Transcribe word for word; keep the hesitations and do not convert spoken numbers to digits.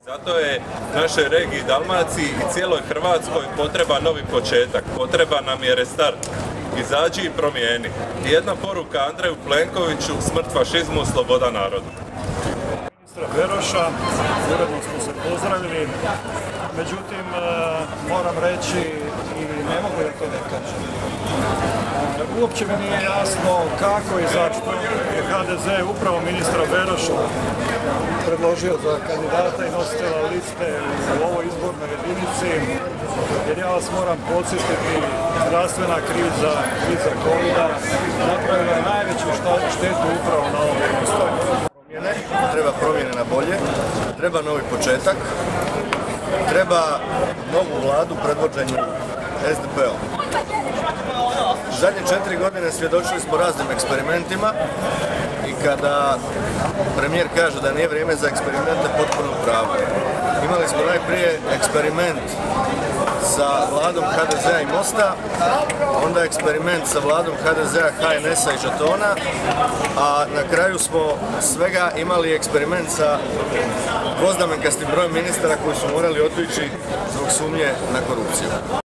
Zato je našoj regiji Dalmaciji i cijeloj Hrvatskoj potreba novi početak, potreba nam je restart. Izađi i promijeni. I jedna poruka Andreju Plenkoviću, smrt fašizmu, sloboda narodu. Ministra Beroša, uredno smo se pozdravili, međutim moram reći i ne mogu da to ne kažem. Uopće mi nije jasno kako i zašto je H D Z upravo ministra Beroša predložio za kandidata i nositelja liste u ovoj izbornoj jedinici, jer ja vas moram podsjetiti, zdravstvena kriza, kriza kovida, napravila je najveću štetu upravo na ovom prostoru. Treba promjene na bolje, treba novi početak, treba novu vladu predvođenju S D P-om. Zadnje četiri godine svjedočili smo raznim eksperimentima i kada premijer kaže da nije vrijeme za eksperimente, potpuno u pravu. Imali smo najprije eksperiment sa vladom H D Z-a i Mosta, onda eksperiment sa vladom H D Z-a, H N S-a i Žetona, a na kraju smo svega imali eksperiment sa dvoznamenkastim brojem ministara koji su morali otići zbog sumnje na korupciju.